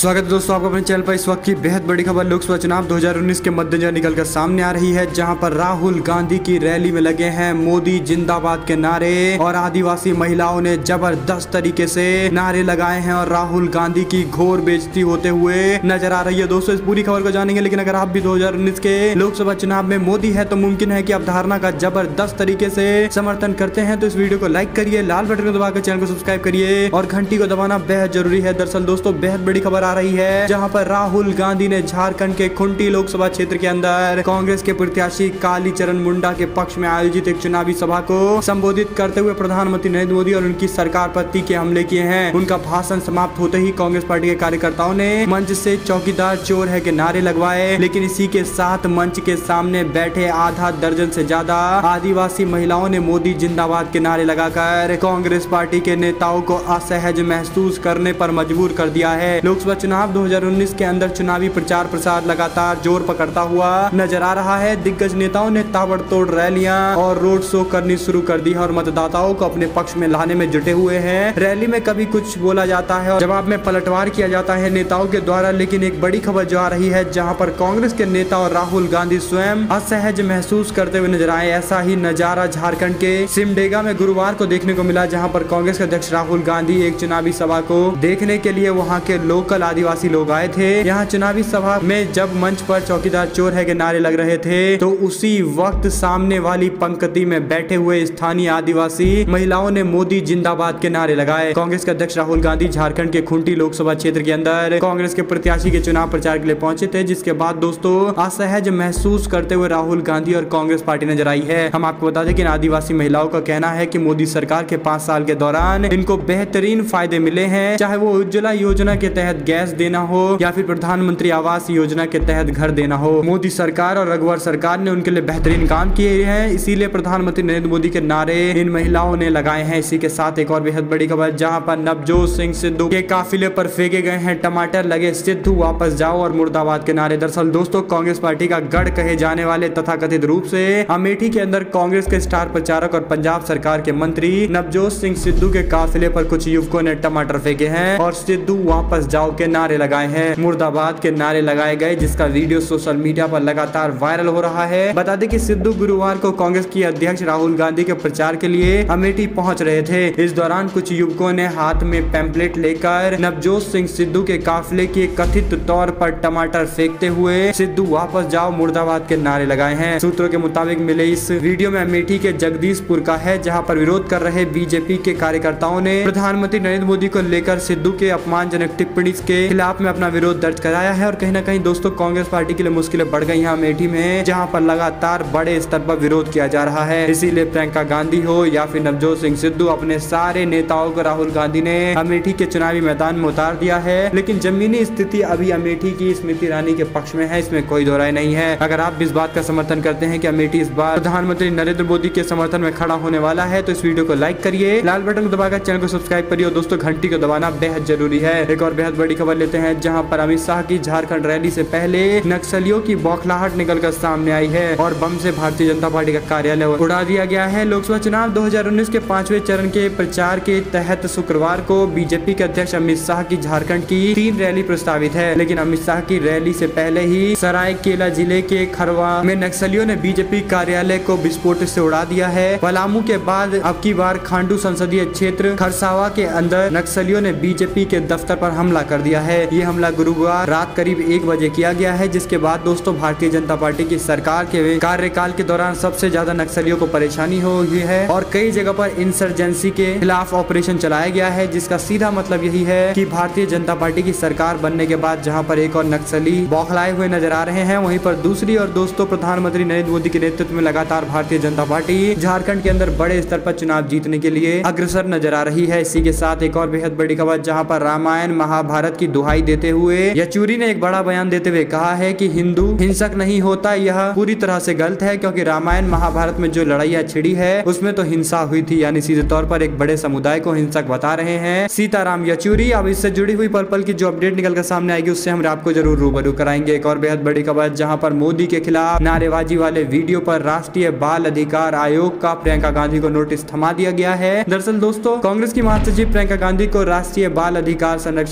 स्वागत है दोस्तों आपका अपने चैनल पर। इस वक्त की बेहद बड़ी खबर लोकसभा चुनाव 2019 के मद्देनजर निकलकर सामने आ रही है, जहां पर राहुल गांधी की रैली में लगे हैं मोदी जिंदाबाद के नारे और आदिवासी महिलाओं ने जबरदस्त तरीके से नारे लगाए हैं और राहुल गांधी की घोर बेइज्जती होते हुए नजर आ रही है। दोस्तों इस पूरी खबर को जानेंगे, लेकिन अगर आप भी 2019 के लोकसभा चुनाव में मोदी है तो मुमकिन है कि अवधारणा का जबरदस्त तरीके से समर्थन करते हैं। तो इस वीडियो को लाइक करिए, लाल बटन को दबाकर चैनल को सब्सक्राइब करिए और घंटी को दबाना बेहद जरूरी है। दरअसल दोस्तों बेहद बड़ी खबर आ रही है, जहां पर राहुल गांधी ने झारखंड के खूंटी लोकसभा क्षेत्र के अंदर कांग्रेस के प्रत्याशी कालीचरण मुंडा के पक्ष में आयोजित एक चुनावी सभा को संबोधित करते हुए प्रधानमंत्री नरेंद्र मोदी और उनकी सरकार पर तीखे हमले किए हैं। उनका भाषण समाप्त होते ही कांग्रेस पार्टी के कार्यकर्ताओं ने मंच से चौकीदार चोर है के नारे लगवाए, लेकिन इसी के साथ मंच के सामने बैठे आधा दर्जन से ज्यादा आदिवासी महिलाओं ने मोदी जिंदाबाद के नारे लगाकर कांग्रेस पार्टी के नेताओं को असहज महसूस करने पर मजबूर कर दिया है। लोकसभा चुनाव 2019 के अंदर चुनावी प्रचार प्रसार लगातार जोर पकड़ता हुआ नजर आ रहा है। दिग्गज नेताओं ने ताबड़तोड़ रैलियां और रोड शो करनी शुरू कर दी है और मतदाताओं को अपने पक्ष में लाने में जुटे हुए हैं। रैली में कभी कुछ बोला जाता है और जवाब में पलटवार किया जाता है नेताओं के द्वारा, लेकिन एक बड़ी खबर जो आ रही है, जहां पर कांग्रेस के नेता और राहुल गांधी स्वयं असहज महसूस करते हुए नजर आए। ऐसा ही नजारा झारखंड के सिमडेगा में गुरुवार को देखने को मिला, जहां पर कांग्रेस के अध्यक्ष राहुल गांधी एक चुनावी सभा को देखने के लिए वहां के लोकल आदिवासी लोग आए थे। यहाँ चुनावी सभा में जब मंच पर चौकीदार चोर है के नारे लग रहे थे, तो उसी वक्त सामने वाली पंक्ति में बैठे हुए स्थानीय आदिवासी महिलाओं ने मोदी जिंदाबाद के नारे लगाए। कांग्रेस के अध्यक्ष राहुल गांधी झारखंड के खूंटी लोकसभा क्षेत्र के अंदर कांग्रेस के प्रत्याशी के चुनाव प्रचार के लिए पहुंचे थे, जिसके बाद दोस्तों असहज महसूस करते हुए राहुल गांधी और कांग्रेस पार्टी नजर आई है। हम आपको बता दें कि आदिवासी महिलाओं का कहना है कि मोदी सरकार के 5 साल के दौरान इनको बेहतरीन फायदे मिले हैं, चाहे वो उज्ज्वला योजना के तहत गैस देना हो या फिर प्रधानमंत्री आवास योजना के तहत घर देना हो। मोदी सरकार और रघुवर सरकार ने उनके लिए बेहतरीन काम किए हैं, इसीलिए प्रधानमंत्री नरेंद्र मोदी के नारे इन महिलाओं ने लगाए हैं। इसी के साथ एक और बेहद बड़ी खबर, जहां पर नवजोत सिंह सिद्धू के काफिले पर फेंके गए हैं टमाटर, लगे सिद्धू वापस जाओ और मुर्दाबाद के नारे। दरअसल दोस्तों कांग्रेस पार्टी का गढ़ कहे जाने वाले तथाकथित रूप से अमेठी के अंदर कांग्रेस के स्टार प्रचारक और पंजाब सरकार के मंत्री नवजोत सिंह सिद्धू के काफिले पर कुछ युवकों ने टमाटर फेंके हैं और सिद्धू वापस जाओ के नारे लगाए हैं, मुर्दाबाद के नारे लगाए गए, जिसका वीडियो सोशल मीडिया पर लगातार वायरल हो रहा है। बता दें कि सिद्धू गुरुवार को कांग्रेस की अध्यक्ष राहुल गांधी के प्रचार के लिए अमेठी पहुंच रहे थे। इस दौरान कुछ युवकों ने हाथ में पैम्पलेट लेकर नवजोत सिंह सिद्धू के काफिले के कथित तौर पर टमाटर फेंकते हुए सिद्धू वापस जाओ मुर्दाबाद के नारे लगाए हैं। सूत्रों के मुताबिक मिले इस वीडियो में अमेठी के जगदीशपुर का है, जहाँ पर विरोध कर रहे बीजेपी के कार्यकर्ताओं ने प्रधानमंत्री नरेंद्र मोदी को लेकर सिद्धू के अपमानजनक टिप्पणी के खिलाफ में अपना विरोध दर्ज कराया है। और कहीं ना कहीं दोस्तों कांग्रेस पार्टी के लिए मुश्किलें बढ़ गई हैं अमेठी में, जहां पर लगातार बड़े स्तर पर विरोध किया जा रहा है। इसीलिए प्रियंका गांधी हो या फिर नवजोत सिंह सिद्धू, अपने सारे नेताओं को राहुल गांधी ने अमेठी के चुनावी मैदान में उतार दिया है। लेकिन जमीनी स्थिति अभी अमेठी की स्मृति ईरानी के पक्ष में है, इसमें कोई दो राय नहीं है। अगर आप इस बात का समर्थन करते हैं कि अमेठी इस बार प्रधानमंत्री नरेंद्र मोदी के समर्थन में खड़ा होने वाला है, तो इस वीडियो को लाइक करिए, लाल बटन को दबाकर चैनल को सब्सक्राइब करिए और दोस्तों घंटी को दबाना बेहद जरूरी है। एक और बेहद बड़ी खबर लेते हैं, जहां पर अमित शाह की झारखंड रैली से पहले नक्सलियों की बौखलाहट निकलकर सामने आई है और बम से भारतीय जनता पार्टी का कार्यालय उड़ा दिया गया है। लोकसभा चुनाव 2019 के 5वें चरण के प्रचार के तहत शुक्रवार को बीजेपी के अध्यक्ष अमित शाह की झारखंड की 3 रैली प्रस्तावित है, लेकिन अमित शाह की रैली से पहले ही सरायकेला जिले के खरवा में नक्सलियों ने बीजेपी कार्यालय को विस्फोट से उड़ा दिया है। पलामू के बाद अब की बार खांडू संसदीय क्षेत्र खरसावा के अंदर नक्सलियों ने बीजेपी के दफ्तर पर हमला कर दिया है। ये हमला गुरुवार रात करीब 1 बजे किया गया है, जिसके बाद दोस्तों भारतीय जनता पार्टी की सरकार के कार्यकाल के दौरान सबसे ज्यादा नक्सलियों को परेशानी हुई है और कई जगह पर इंसर्जेंसी के खिलाफ ऑपरेशन चलाया गया है, जिसका सीधा मतलब यही है कि भारतीय जनता पार्टी की सरकार बनने के बाद जहां पर एक और नक्सली बौखलाए हुए नजर आ रहे हैं, वहीं पर दूसरी और दोस्तों प्रधानमंत्री नरेंद्र मोदी के नेतृत्व में लगातार भारतीय जनता पार्टी झारखंड के अंदर बड़े स्तर पर चुनाव जीतने के लिए अग्रसर नजर आ रही है। इसी के साथ एक और बेहद बड़ी खबर, जहां पर रामायण महाभारत की दुहाई देते हुए येचुरी ने एक बड़ा बयान देते हुए कहा है कि हिंदू हिंसक नहीं होता। यह पूरी तरह से गलत है, क्योंकि रामायण महाभारत में जो लड़ाइयाँ छिड़ी है उसमें तो हिंसा हुई थी, यानी सीधे तौर पर एक बड़े समुदाय को हिंसक बता रहे हैं सीताराम येचुरी। अब इससे जुड़ी हुई पल पल की जो अपडेट निकल कर सामने आएगी उससे हम आपको जरूर रूबरू कराएंगे। एक और बेहद बड़ी खबर, जहां पर मोदी के खिलाफ नारेबाजी वाले वीडियो पर राष्ट्रीय बाल अधिकार आयोग का प्रियंका गांधी को नोटिस थमा दिया गया है। दरअसल दोस्तों कांग्रेस की महासचिव प्रियंका गांधी को राष्ट्रीय बाल अधिकार संरक्षण आयोग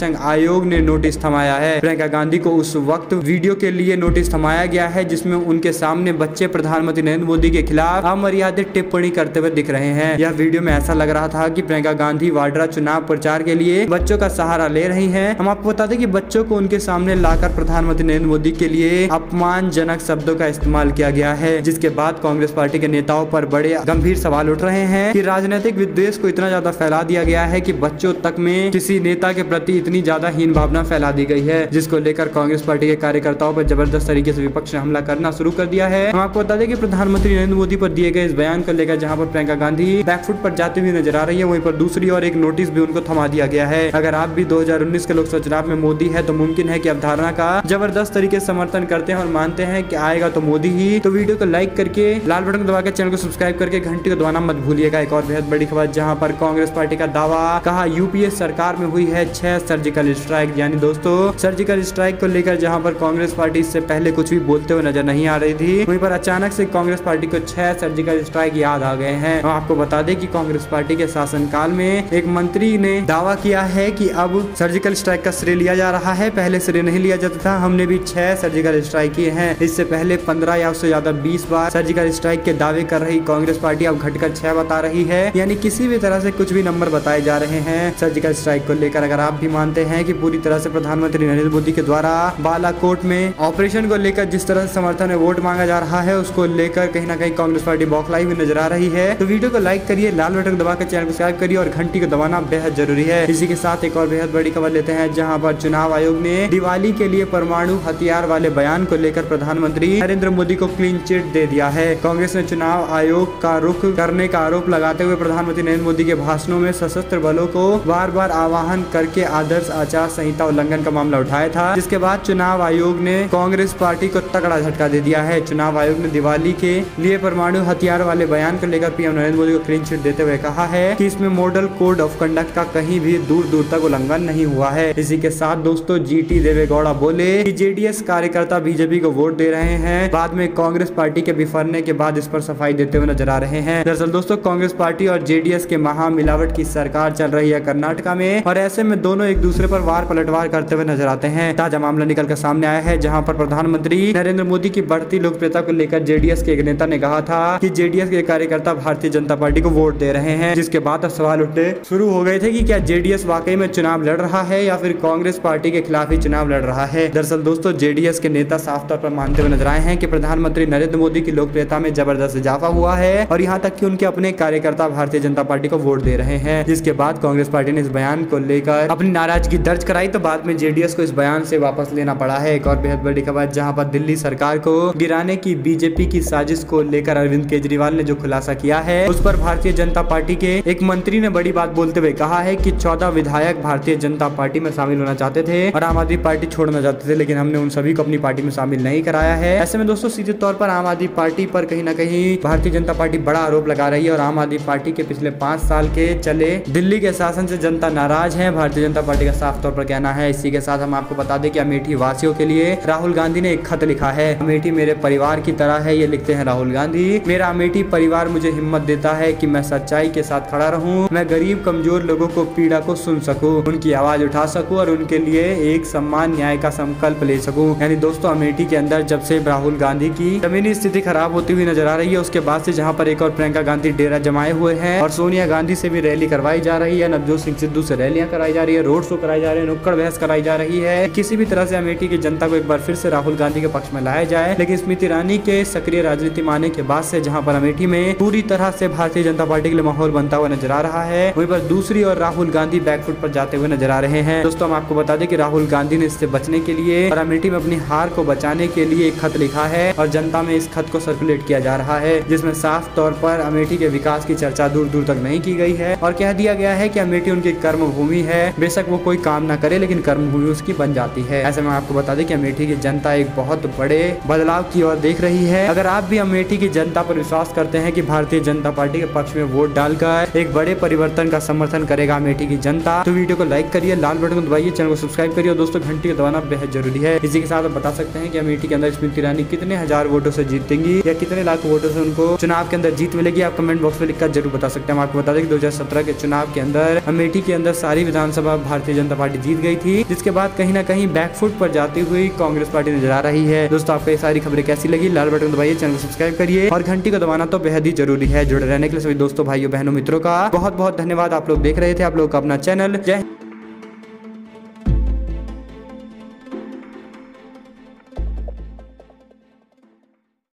आयोग ने नोटिस थमाया है। प्रियंका गांधी को उस वक्त वीडियो के लिए नोटिस थमाया गया है जिसमें उनके सामने बच्चे प्रधानमंत्री नरेंद्र मोदी के खिलाफ अमर्यादित टिप्पणी करते हुए दिख रहे हैं। यह वीडियो में ऐसा लग रहा था कि प्रियंका गांधी वाड्रा चुनाव प्रचार के लिए बच्चों का सहारा ले रही हैं। हम आपको बता दें कि बच्चों को उनके सामने लाकर प्रधानमंत्री नरेंद्र मोदी के लिए अपमानजनक शब्दों का इस्तेमाल किया गया है, जिसके बाद कांग्रेस पार्टी के नेताओं पर बड़े गंभीर सवाल उठ रहे हैं कि राजनीतिक विद्वेष को इतना ज्यादा फैला दिया गया है कि बच्चों तक में किसी नेता के प्रति इतनी ज्यादा हीन भावना फैला दी गई है, जिसको लेकर कांग्रेस पार्टी के कार्यकर्ताओं पर जबरदस्त तरीके से विपक्ष ने हमला करना शुरू कर दिया है। हम आपको बता दें कि प्रधानमंत्री नरेंद्र मोदी पर दिए गए इस बयान को लेकर जहां पर प्रियंका गांधी बैकफुट पर जाती हुई नजर आ रही है, वहीं पर दूसरी और एक नोटिस भी उनको थमा दिया गया है। अगर आप भी 2019 के लोकसभा चुनाव में मोदी है तो मुमकिन है कि अवधारणा का जबरदस्त तरीके से समर्थन करते हैं और मानते हैं कि आएगा तो मोदी ही, तो वीडियो को लाइक करके लाल बटन दबाकर चैनल को सब्सक्राइब करके घंटी को दबाना मत भूलिएगा। एक और बेहद बड़ी खबर जहां पर कांग्रेस पार्टी का दावा, कहा यूपीए सरकार में हुई है 6 सर्जिकल स्ट्राइक। यानी दोस्तों सर्जिकल स्ट्राइक को लेकर जहां पर कांग्रेस पार्टी इससे पहले कुछ भी बोलते हुए नजर नहीं आ रही थी, वहीं पर अचानक से कांग्रेस पार्टी को 6 सर्जिकल स्ट्राइक याद आ गए हैं। आपको बता दें कि कांग्रेस पार्टी के शासनकाल में एक मंत्री ने दावा किया है कि अब सर्जिकल स्ट्राइक का श्रेय लिया जा रहा है, पहले श्रेय नहीं लिया जाता था। हमने भी 6 सर्जिकल स्ट्राइक किए हैं। इससे पहले 15 या उससे ज्यादा 20 बार सर्जिकल स्ट्राइक के दावे कर रही कांग्रेस पार्टी अब घटकर 6 बता रही है। यानी किसी भी तरह से कुछ भी नंबर बताए जा रहे हैं सर्जिकल स्ट्राइक को लेकर। अगर आप भी मानते हैं कि पूरी तरह से प्रधानमंत्री नरेंद्र मोदी के द्वारा बालाकोट में ऑपरेशन को लेकर जिस तरह से समर्थन में वोट मांगा जा रहा है, उसको लेकर कहीं ना कहीं कांग्रेस पार्टी बौखलाई हुई नजर आ रही है, तो वीडियो को लाइक करिए, लाल बटन दबाकर चैनल को सब्सक्राइब करिए और घंटी को दबाना बेहद जरूरी है। इसी के साथ एक और बेहद बड़ी खबर लेते हैं जहां पर चुनाव आयोग ने दिवाली के लिए परमाणु हथियार वाले बयान को लेकर प्रधानमंत्री नरेंद्र मोदी को क्लीन चिट दे दिया है। कांग्रेस ने चुनाव आयोग का रुख करने का आरोप लगाते हुए प्रधानमंत्री नरेंद्र मोदी के भाषणों में सशस्त्र बलों को बार बार आह्वान करके आदर्श आचार संहिता उल्लंघन का मामला उठाया था, जिसके बाद चुनाव आयोग ने कांग्रेस पार्टी को तगड़ा झटका दे दिया है। चुनाव आयोग ने दिवाली के लिए परमाणु हथियार वाले बयान को लेकर पीएम नरेंद्र मोदी को क्लीन चिट देते हुए कहा है कि इसमें मॉडल कोड ऑफ कंडक्ट का कहीं भी दूर दूर तक उल्लंघन नहीं हुआ है। इसी के साथ दोस्तों जीटी देवेगौड़ा बोले कि जेडीएस कार्यकर्ता बीजेपी को वोट दे रहे हैं, बाद में कांग्रेस पार्टी के बिफरने के बाद इस पर सफाई देते हुए नजर आ रहे हैं। दरअसल दोस्तों कांग्रेस पार्टी और जेडीएस के महा मिलावट की सरकार चल रही है कर्नाटका में, और ऐसे में दोनों एक दूसरे पर वार पलटवार करते हुए नजर आते हैं। ताजा मामला निकल कर सामने आया है जहां पर प्रधानमंत्री नरेंद्र मोदी की बढ़ती लोकप्रियता को लेकर जेडीएस के एक नेता ने कहा था कि जेडीएस के कार्यकर्ता भारतीय जनता पार्टी को वोट दे रहे हैं, जिसके बाद सवाल उठने शुरू हो गए थे कि क्या जेडीएस वाकई में चुनाव लड़ रहा है या फिर कांग्रेस पार्टी के खिलाफ ही चुनाव लड़ रहा है। दरअसल दोस्तों जेडीएस के नेता साफ तौर पर मानते हुए नजर आए हैं कि प्रधानमंत्री नरेंद्र मोदी की लोकप्रियता में जबरदस्त इजाफा हुआ है और यहाँ तक कि उनके अपने कार्यकर्ता भारतीय जनता पार्टी को वोट दे रहे हैं, जिसके बाद कांग्रेस पार्टी ने इस बयान को लेकर अपनी नाराजगी दर्ज कराई, तो बाद में जेडीएस को इस बयान से वापस लेना पड़ा है। एक और बेहद बड़ी खबर जहां पर दिल्ली सरकार को गिराने की बीजेपी की साजिश को लेकर अरविंद केजरीवाल ने जो खुलासा किया है, उस पर भारतीय जनता पार्टी के एक मंत्री ने बड़ी बात बोलते हुए कहा है कि 14 विधायक भारतीय जनता पार्टी में शामिल होना चाहते थे और आम आदमी पार्टी छोड़ना चाहते थे, लेकिन हमने उन सभी को अपनी पार्टी में शामिल नहीं कराया है। ऐसे में दोस्तों सीधे तौर पर आम आदमी पार्टी पर कहीं ना कहीं भारतीय जनता पार्टी बड़ा आरोप लगा रही है और आम आदमी पार्टी के पिछले 5 साल के चले दिल्ली के शासन से जनता नाराज है, भारतीय जनता पार्टी का साफ तौर पर कहना है। इसी के साथ हम आपको बता दें कि अमेठी वासियों के लिए राहुल गांधी ने एक खत लिखा है। अमेठी मेरे परिवार की तरह है, ये लिखते हैं राहुल गांधी। मेरा अमेठी परिवार मुझे हिम्मत देता है कि मैं सच्चाई के साथ खड़ा रहूं, मैं गरीब कमजोर लोगों को पीड़ा को सुन सकूं, उनकी आवाज उठा सकूं और उनके लिए एक सम्मान न्याय का संकल्प ले सकूं। यानी दोस्तों अमेठी के अंदर जब से राहुल गांधी की जमीनी स्थिति खराब होती हुई नजर आ रही है, उसके बाद से जहां पर एक और प्रियंका गांधी डेरा जमाए हुए हैं और सोनिया गांधी से भी रैली करवाई जा रही है, नवजोत सिंह सिद्धू से रैलियां कराई जा रही है, रोड शो कराई जा रही है, नुक्कड़ बहस कराई जा रही है। किसी भी तरह से अमेठी की जनता को एक बार फिर से राहुल गांधी के पक्ष में लाया जाए, लेकिन स्मृति ईरानी के सक्रिय राजनीति में आने के बाद से जहां पर अमेठी में पूरी तरह से भारतीय जनता पार्टी के लिए माहौल बनता हुआ नजर आ रहा है, वहीं पर दूसरी और राहुल गांधी बैकफुट पर जाते हुए नजर आ रहे हैं। दोस्तों हम आपको बता दें कि राहुल गांधी ने इससे बचने के लिए और अमेठी में अपनी हार को बचाने के लिए एक खत लिखा है और जनता में इस खत को सर्कुलेट किया जा रहा है, जिसमें साफ तौर पर अमेठी के विकास की चर्चा दूर दूर तक नहीं की गई है और कह दिया गया है कि अमेठी उनकी कर्म भूमि है, बेशक वो कोई काम ना करे लेकिन कर्म भूमि उसकी बन जाती है। ऐसे में आपको बता दें कि अमेठी की जनता एक बहुत बड़े बदलाव की ओर देख रही है। अगर आप भी अमेठी की जनता पर विश्वास करते हैं कि भारतीय जनता पार्टी के पक्ष में वोट डालकर एक बड़े परिवर्तन का समर्थन करेगा अमेठी की जनता, तो वीडियो को लाइक करिए, लाल बटन को दबाइए, चैनल को सब्सक्राइब करिए और दोस्तों घंटी को दबाना बेहद जरूरी है। इसी के साथ आप बता सकते हैं कि अमेठी के अंदर स्मृति ईरानी कितने हजार वोटों से जीतेंगी या कितने लाख वोटों से उनको चुनाव के अंदर जीत मिलेगी, आप कमेंट बॉक्स में लिखकर जरूर बता सकते हैं। हम आपको बता दें कि 2017 के चुनाव के अंदर अमेठी के अंदर सारी विधानसभा भारतीय जनता पार्टी जीत गई थी, जिसके बाद कहीं ना कहीं बैकफुट पर जाती हुई कांग्रेस पार्टी नजर आ रही है। दोस्तों आपको ये सारी खबरें कैसी लगी? लाल बटन दबाइए, चैनल को सब्सक्राइब करिए और घंटी को दबाना तो बेहद ही जरूरी है। जुड़े रहने के लिए सभी दोस्तों, भाइयों, बहनों, मित्रों का बहुत बहुत धन्यवाद। आप लोग देख रहे थे आप लोग का अपना चैनल। जय